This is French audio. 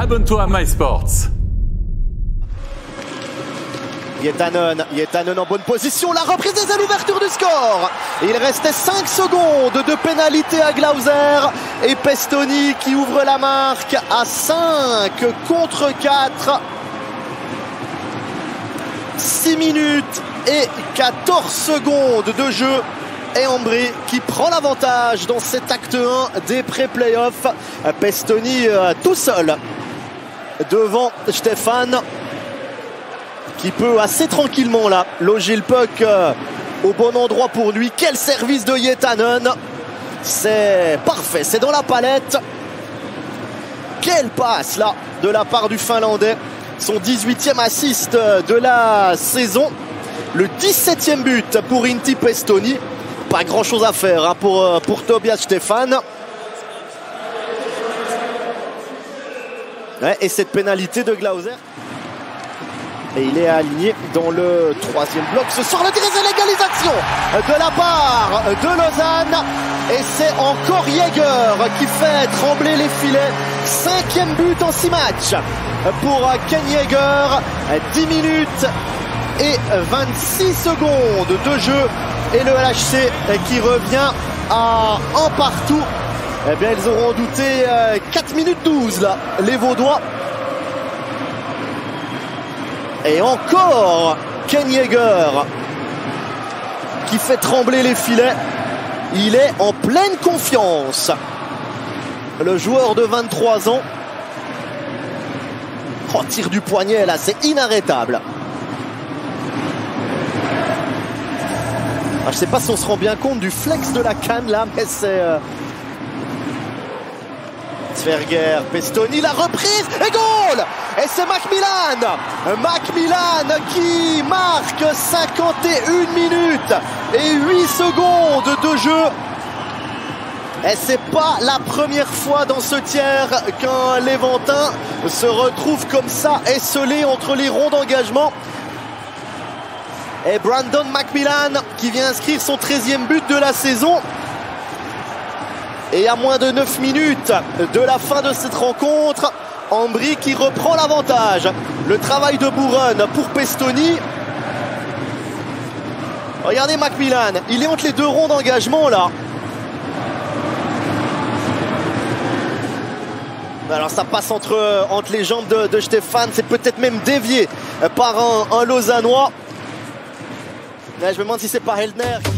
abonne-toi à MySports. Yetanen en bonne position, la reprise des ailes, l'ouverture du score. Il restait 5 secondes de pénalité à Glauser et Pestoni qui ouvre la marque à 5 contre 4. 6 minutes et 14 secondes de jeu. Et Ambry qui prend l'avantage dans cet acte 1 des pré-playoffs. Pestoni tout seul devant Stéphane, qui peut assez tranquillement là loger le puck au bon endroit pour lui. Quel service de Yetanen, c'est parfait, c'est dans la palette. Quelle passe là de la part du Finlandais, son 18e assist de la saison, le 17e but pour Inti Pestoni. Pas grand chose à faire hein, pour Tobias Stéphane. Ouais, et cette pénalité de Glauser. Et il est aligné dans le 3e bloc. Ce sort le tir de l'égalisation de la part de Lausanne. Et c'est encore Jäger qui fait trembler les filets. 5e but en 6 matchs pour Ken Jäger. 10 minutes et 26 secondes de jeu. Et le LHC qui revient à 1 partout. Eh bien, ils auront douté 4 minutes 12 là, les Vaudois. Et encore Ken Jäger qui fait trembler les filets. Il est en pleine confiance, le joueur de 23 ans. Oh, tir du poignet là, c'est inarrêtable. Je ne sais pas si on se rend bien compte du flex de la canne là, mais c'est... Sverger, Pestoni, la reprise et goal. Et c'est Macmillan qui marque 51 minutes et 8 secondes de jeu. Et c'est pas la première fois dans ce tiers qu'un Léventin se retrouve comme ça, esselé entre les ronds d'engagement. Et Brandon Macmillan qui vient inscrire son 13e but de la saison. Et à moins de 9 minutes de la fin de cette rencontre, Ambry qui reprend l'avantage. Le travail de Bouron pour Pestoni. Regardez Macmillan, il est entre les 2 ronds d'engagement là. Alors ça passe entre les jambes de Stéphane, c'est peut-être même dévié par un Lausannois. Là, je me demande si c'est pas Heldner